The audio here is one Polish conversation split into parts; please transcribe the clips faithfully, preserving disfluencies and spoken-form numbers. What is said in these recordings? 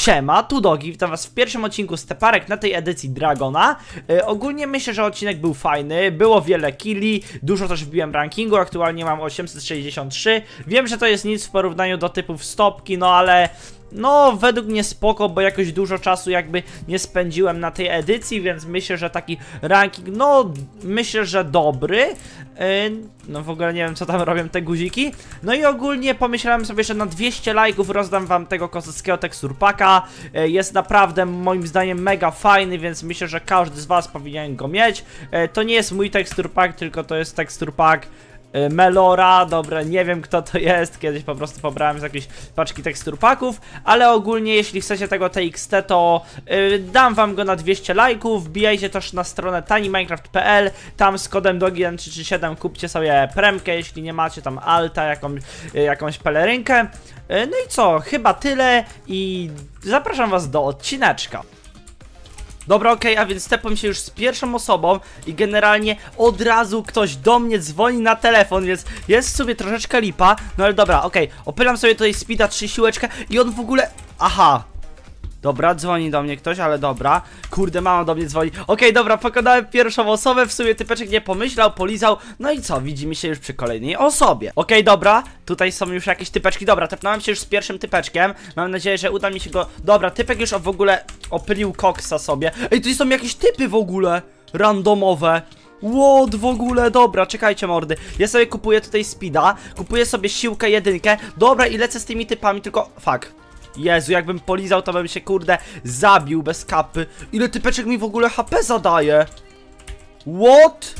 Siema, tu Dogi, witam was w pierwszym odcinku z Teparek na tej edycji Dragona. e, Ogólnie myślę, że odcinek był fajny, było wiele killi, dużo też wbiłem rankingu, aktualnie mam osiemset sześćdziesiąt trzy. Wiem, że to jest nic w porównaniu do typów stopki, no ale... No, według mnie spoko, bo jakoś dużo czasu jakby nie spędziłem na tej edycji, więc myślę, że taki ranking, no, myślę, że dobry. Yy, no w ogóle nie wiem, co tam robią te guziki. No i ogólnie pomyślałem sobie, że na dwieście lajków rozdam wam tego kozackiego teksturpaka. Yy, jest naprawdę moim zdaniem mega fajny, więc myślę, że każdy z was powinien go mieć. Yy, to nie jest mój teksturpak, tylko to jest teksturpak Melora, dobra, nie wiem kto to jest, kiedyś po prostu pobrałem z jakiejś paczki teksturpaków, ale ogólnie jeśli chcecie tego T X T, to yy, dam wam go na dwieście lajków, wbijajcie też na stronę tinyminecraft kropka p l, tam z kodem dogi n trzy trzy siedem kupcie sobie premkę, jeśli nie macie tam alta, jakąś, yy, jakąś pelerynkę. Yy, no i co, chyba tyle i zapraszam was do odcineczka. Dobra, okej, okay, a więc stepłem się już z pierwszą osobą i generalnie od razu ktoś do mnie dzwoni na telefon, więc jest sobie troszeczkę lipa. No ale dobra, okej, okay, opylam sobie tutaj speeda trzy siłeczkę i on w ogóle... Aha! Dobra, dzwoni do mnie ktoś, ale dobra. Kurde, mama do mnie dzwoni. Okej, okay, dobra, pokonałem pierwszą osobę, w sumie typeczek nie pomyślał, polizał. No i co, widzimy się już przy kolejnej osobie. Okej, okay, dobra, tutaj są już jakieś typeczki. Dobra, tepnąłem się już z pierwszym typeczkiem. Mam nadzieję, że uda mi się go... Dobra, typek już w ogóle opylił koksa sobie. Ej, tu są jakieś typy w ogóle randomowe. What w ogóle, dobra, czekajcie mordy. Ja sobie kupuję tutaj speeda, kupuję sobie siłkę jedynkę. Dobra, i lecę z tymi typami, tylko... Fuck. Jezu, jakbym polizał, to bym się, kurde, zabił bez kapy. Ile typeczek mi w ogóle H P zadaje? What?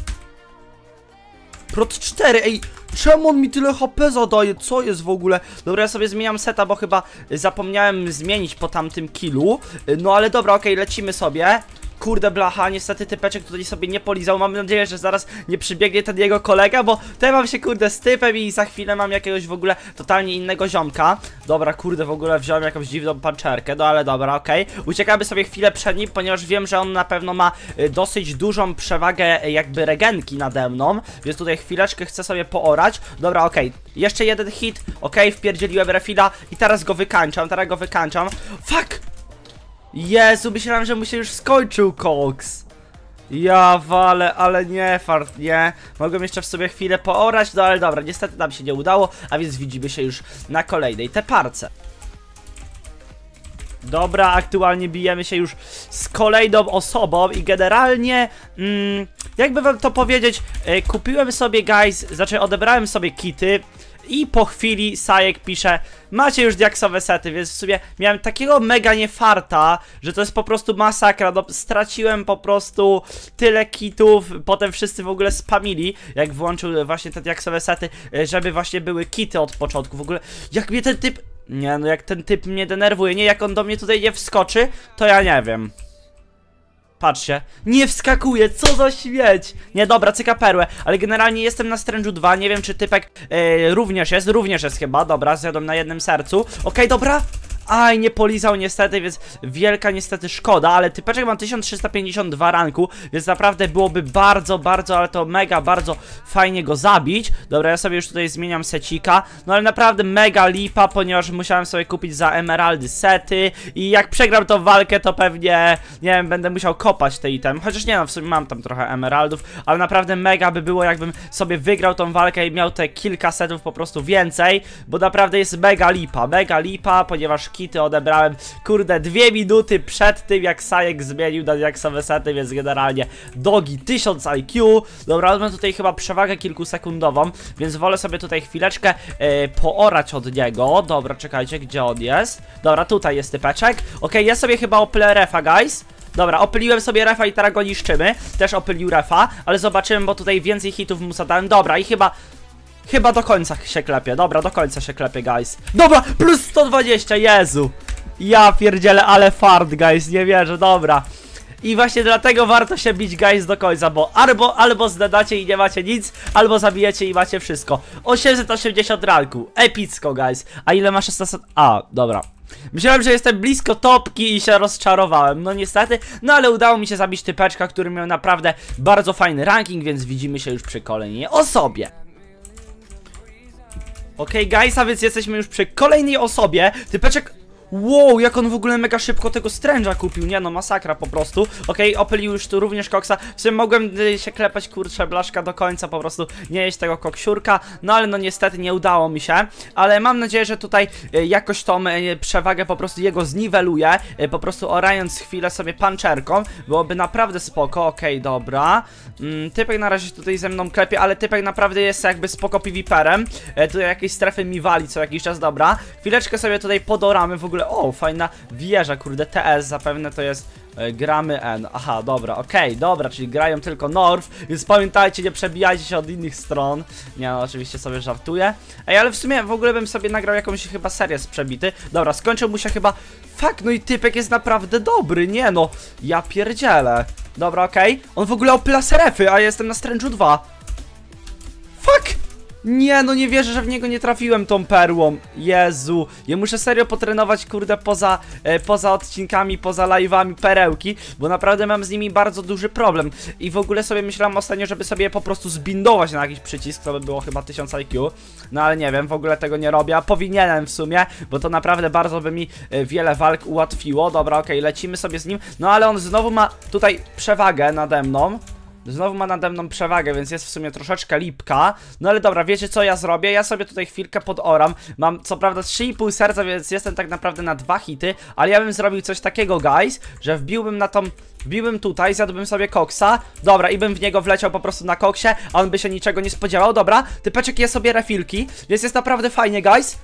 Prot cztery, ej, czemu on mi tyle H P zadaje? Co jest w ogóle? Dobra, ja sobie zmieniam seta, bo chyba zapomniałem zmienić po tamtym killu. No ale dobra, okej, okay, lecimy sobie. Kurde blacha, niestety typeczek tutaj sobie nie polizał. Mam nadzieję, że zaraz nie przybiegnie ten jego kolega, bo tutaj mam się kurde z typem i za chwilę mam jakiegoś w ogóle totalnie innego ziomka. Dobra, kurde, w ogóle wziąłem jakąś dziwną panczerkę, no ale dobra, okej. Okay. Uciekamy sobie chwilę przed nim, ponieważ wiem, że on na pewno ma y, dosyć dużą przewagę y, jakby regenki nade mną, więc tutaj chwileczkę chcę sobie poorać. Dobra, okej, okay. Jeszcze jeden hit, okej, okay, wpierdzieliłem refila i teraz go wykańczam, teraz go wykańczam. Fuck! Jezu, myślałem, że mu się już skończył koks. Ja walę, ale nie fart, nie. Mogłem jeszcze w sobie chwilę poorać, no ale dobra, niestety nam się nie udało, a więc widzimy się już na kolejnej teparce. Dobra, aktualnie bijemy się już z kolejną osobą i generalnie, mm, jakby wam to powiedzieć, yy, kupiłem sobie, guys, znaczy odebrałem sobie kity. I po chwili Sajek pisze: macie już diaksowe sety, więc w sumie miałem takiego mega niefarta, że to jest po prostu masakra. No, straciłem po prostu tyle kitów, potem wszyscy w ogóle spamili, jak włączył właśnie te diaksowe sety, żeby właśnie były kity od początku. W ogóle, jak mnie ten typ... Nie no, jak ten typ mnie denerwuje, nie, jak on do mnie tutaj nie wskoczy, to ja nie wiem. Patrzcie, nie wskakuje, co za śmieć. Nie, dobra, cyka perłę, ale generalnie jestem na Strange'u dwa, nie wiem czy typek yy, również jest, również jest chyba, dobra, zjadłem na jednym sercu. Okej, okay, dobra. Aj, nie polizał niestety, więc wielka niestety szkoda, ale typeczek mam tysiąc trzysta pięćdziesiąt dwa ranku, więc naprawdę byłoby bardzo, bardzo, ale to mega, bardzo fajnie go zabić. Dobra, ja sobie już tutaj zmieniam secika, no ale naprawdę mega lipa, ponieważ musiałem sobie kupić za emeraldy sety i jak przegram tą walkę, to pewnie, nie wiem, będę musiał kopać te item, chociaż nie no, w sumie mam tam trochę emeraldów, ale naprawdę mega by było, jakbym sobie wygrał tą walkę i miał te kilka setów po prostu więcej, bo naprawdę jest mega lipa, mega lipa, ponieważ kity odebrałem, kurde, dwie minuty przed tym, jak Sajek zmienił na diaksowe sety, więc generalnie Dogi tysiąc I Q. Dobra, on ma tutaj chyba przewagę kilkusekundową, więc wolę sobie tutaj chwileczkę yy, poorać od niego. Dobra, czekajcie, gdzie on jest? Dobra, tutaj jest typeczek. Okej, okay, ja sobie chyba opylę refa, guys. Dobra, opyliłem sobie refa i teraz go niszczymy. Też opylił refa, ale zobaczymy, bo tutaj więcej hitów mu zadałem. Dobra, i chyba... Chyba do końca się klepie, dobra, do końca się klepie, guys. Dobra, plus sto dwadzieścia, Jezu. Ja pierdzielę, ale fart, guys, nie wierzę, dobra. I właśnie dlatego warto się bić, guys, do końca, bo albo, albo zdadacie i nie macie nic, albo zabijecie i macie wszystko. osiemset osiemdziesiąt ranku, epicko, guys. A ile ma szesnaście? A, dobra. Myślałem, że jestem blisko topki i się rozczarowałem, no niestety, no ale udało mi się zabić typeczka, który miał naprawdę bardzo fajny ranking, więc widzimy się już przy kolejnej osobie. Okej, okay, guys, a więc jesteśmy już przy kolejnej osobie. Typeczek... Wow, jak on w ogóle mega szybko tego Strange'a kupił, nie no, masakra po prostu. Okej, okay, opylił już tu również koksa. W sumie mogłem y, się klepać, kurczę, blaszka do końca, po prostu nie jeść tego koksiurka. No ale no niestety nie udało mi się. Ale mam nadzieję, że tutaj y, jakoś tą y, przewagę po prostu jego zniweluję. Y, po prostu orając chwilę sobie panczerką. Byłoby naprawdę spoko, okej, okay, dobra. Mm, typek na razie tutaj ze mną klepie, ale typek naprawdę jest jakby spoko PvPerem. Y, tutaj jakieś strefy mi wali co jakiś czas, dobra. Chwileczkę sobie tutaj podoramy w ogóle. O, fajna wieża, kurde, T S zapewne to jest e, gramy N. Aha, dobra, okej, okay, dobra, czyli grają tylko North, więc pamiętajcie, nie przebijajcie się od innych stron. Nie no, oczywiście sobie żartuję. Ej, ale w sumie w ogóle bym sobie nagrał jakąś chyba serię z przebity. Dobra, skończył mu się chyba. Fuck, no i typek jest naprawdę dobry, nie no, ja pierdzielę. Dobra, okej, okay. On w ogóle opyla serefy, a ja jestem na Strange'u dwa. Fuck! Nie, no nie wierzę, że w niego nie trafiłem tą perłą. Jezu, ja muszę serio potrenować, kurde, poza, e, poza odcinkami, poza live'ami perełki, bo naprawdę mam z nimi bardzo duży problem. I w ogóle sobie myślałem ostatnio, żeby sobie je po prostu zbindować na jakiś przycisk, to by było chyba tysiąc I Q. No ale nie wiem, w ogóle tego nie robię, a powinienem w sumie, bo to naprawdę bardzo by mi e, wiele walk ułatwiło. Dobra, okej, okay, lecimy sobie z nim. No ale on znowu ma tutaj przewagę nade mną. Znowu ma nade mną przewagę, więc jest w sumie troszeczkę lipka. No ale dobra, wiecie co ja zrobię? Ja sobie tutaj chwilkę podoram. Mam co prawda trzy i pół serca, więc jestem tak naprawdę na dwa hity. Ale ja bym zrobił coś takiego, guys, że wbiłbym na tą... Wbiłbym tutaj, zjadłbym sobie koksa. Dobra, i bym w niego wleciał po prostu na koksie, a on by się niczego nie spodziewał. Dobra, typeczek je sobie refilki, więc jest naprawdę fajnie, guys.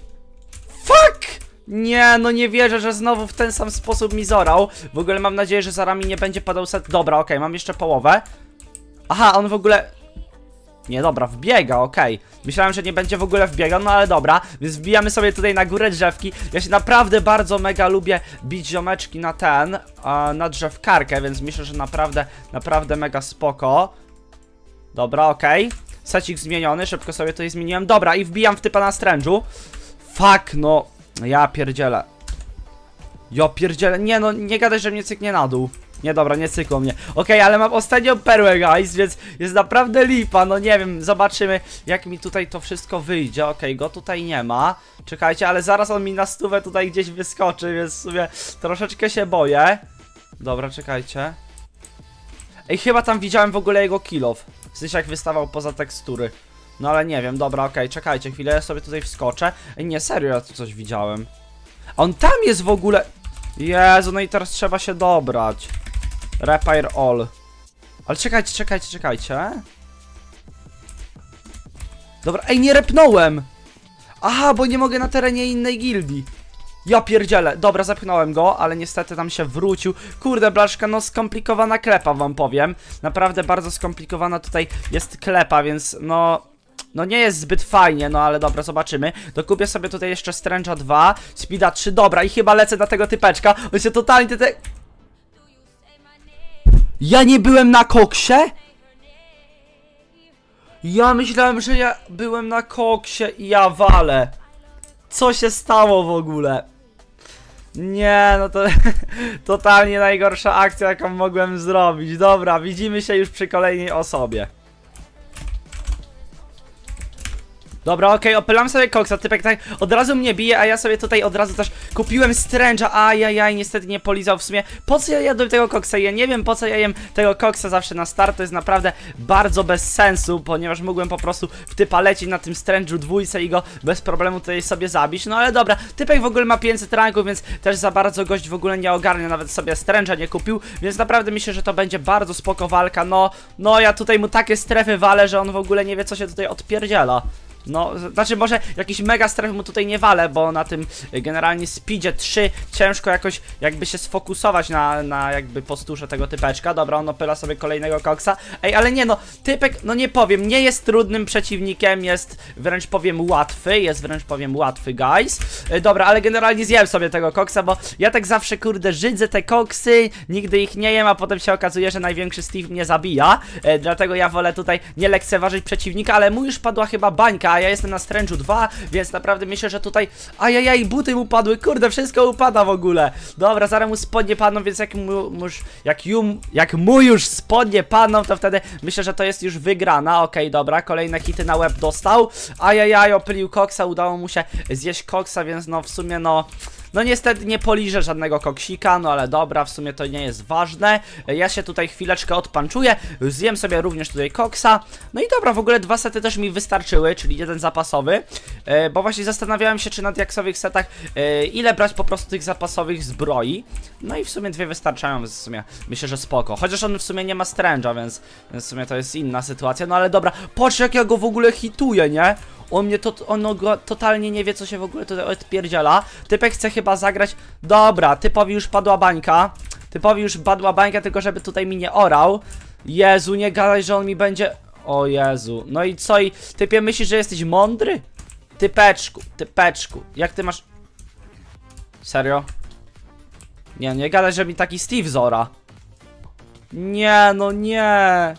Fuck! Nie, no nie wierzę, że znowu w ten sam sposób mi zorał. W ogóle mam nadzieję, że zaraz mi nie będzie padał set. Dobra, okej, okay, mam jeszcze połowę. Aha, on w ogóle... Nie, dobra, wbiega, okej. Okay. Myślałem, że nie będzie w ogóle wbiegał, no ale dobra. Więc wbijamy sobie tutaj na górę drzewki. Ja się naprawdę bardzo mega lubię bić ziomeczki na ten, na drzewkarkę, więc myślę, że naprawdę, naprawdę mega spoko. Dobra, okej. Okay. Secik zmieniony, szybko sobie tutaj zmieniłem. Dobra, i wbijam w typa na Strange'u. Fuck, no... Ja pierdzielę. Ja pierdzielę. Nie no, nie gadaj, że mnie cyknie na dół. Nie, dobra, nie cykło mnie. Okej, okay, ale mam ostatnią perłę, guys, więc jest naprawdę lipa. No nie wiem, zobaczymy, jak mi tutaj to wszystko wyjdzie. Okej, okay, go tutaj nie ma. Czekajcie, ale zaraz on mi na stówę tutaj gdzieś wyskoczy, więc w sumie troszeczkę się boję. Dobra, czekajcie. Ej, chyba tam widziałem w ogóle jego kill off. W sensie jak wystawał poza tekstury. No ale nie wiem, dobra, okej, okay, czekajcie chwilę, ja sobie tutaj wskoczę. Ej, nie, serio, ja tu coś widziałem. A on tam jest w ogóle. Jezu, no i teraz trzeba się dobrać. Repair all. Ale czekajcie, czekajcie, czekajcie. Dobra, ej, nie repnąłem. Aha, bo nie mogę na terenie innej gildii. Ja pierdzielę, dobra, zepchnąłem go, ale niestety tam się wrócił. Kurde, blaszka, no skomplikowana klepa, wam powiem. Naprawdę bardzo skomplikowana tutaj jest klepa, więc no... No nie jest zbyt fajnie, no ale dobra, zobaczymy. Dokupię sobie tutaj jeszcze Strange'a dwa, Speeda trzy, dobra, i chyba lecę na tego typeczka. On się totalnie te... Ja nie byłem na koksie? Ja myślałem, że ja byłem na koksie i ja walę. Co się stało w ogóle? Nie, no to totalnie najgorsza akcja, jaką mogłem zrobić. Dobra, widzimy się już przy kolejnej osobie. Dobra, okej, okay, opylam sobie koksa, typek tak od razu mnie bije, a ja sobie tutaj od razu też kupiłem Strange'a, ajajaj, niestety nie polizał w sumie. Po co ja jadłem tego koksa? Ja nie wiem, po co ja jem tego koksa zawsze na start, to jest naprawdę bardzo bez sensu, ponieważ mogłem po prostu w typa lecieć na tym Strange'u dwójce i go bez problemu tutaj sobie zabić. No ale dobra, typek w ogóle ma pięćset ranków, więc też za bardzo gość w ogóle nie ogarnia, nawet sobie Strange'a nie kupił, więc naprawdę myślę, że to będzie bardzo spoko walka. No, no ja tutaj mu takie strefy walę, że on w ogóle nie wie, co się tutaj odpierdziela. No, znaczy może jakiś mega stref mu tutaj nie walę, bo na tym generalnie speedzie trzy ciężko jakoś jakby się sfokusować na, na jakby posturze tego typeczka. Dobra, on opyla sobie kolejnego koksa. Ej, ale nie no, typek, no nie powiem, nie jest trudnym przeciwnikiem, jest wręcz powiem łatwy, jest wręcz powiem łatwy, guys. E, dobra, ale generalnie zjem sobie tego koksa, bo ja tak zawsze kurde żydzę te koksy, nigdy ich nie jem, a potem się okazuje, że największy Steve mnie zabija. E, dlatego ja wolę tutaj nie lekceważyć przeciwnika, ale mu już padła chyba bańka, a ja jestem na Strange'u dwa, więc naprawdę myślę, że tutaj... Ajajaj, buty mu padły, kurde, wszystko upada w ogóle. Dobra, zaraz mu spodnie padną, więc jak mu, mu jak, jum, jak mu już spodnie padną, to wtedy myślę, że to jest już wygrana. Okej, okay, dobra, kolejne hity na łeb dostał. Ajajaj, opylił koksa, udało mu się zjeść koksa, więc no w sumie no... No niestety nie poliżę żadnego koksika, no ale dobra, w sumie to nie jest ważne. Ja się tutaj chwileczkę odpanczuję, zjem sobie również tutaj koksa. No i dobra, w ogóle dwa sety też mi wystarczyły, czyli jeden zapasowy, e, bo właśnie zastanawiałem się, czy na diaksowych setach e, ile brać po prostu tych zapasowych zbroi. No i w sumie dwie wystarczają, więc w sumie myślę, że spoko. Chociaż on w sumie nie ma stręża, więc, więc w sumie to jest inna sytuacja. No ale dobra, patrz jak ja go w ogóle hituję, nie? On mnie to, on go totalnie nie wie, co się w ogóle tutaj odpierdziela. Typek chce chyba zagrać. Dobra, typowi już padła bańka. Typowi już padła bańka, tylko żeby tutaj mi nie orał. Jezu, nie gadaj, że on mi będzie... O Jezu, no i co? I typie myślisz, że jesteś mądry? Typeczku, typeczku, jak ty masz... Serio? Nie, nie gadaj, że mi taki Steve zora. Nie, no nie.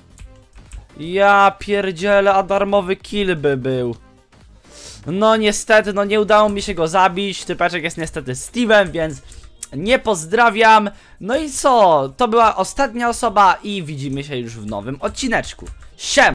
Ja pierdzielę, a darmowy kill by był. No niestety, no nie udało mi się go zabić. Typeczek jest niestety Steve'em, więc nie pozdrawiam. No i co? To była ostatnia osoba i widzimy się już w nowym odcineczku. Siem!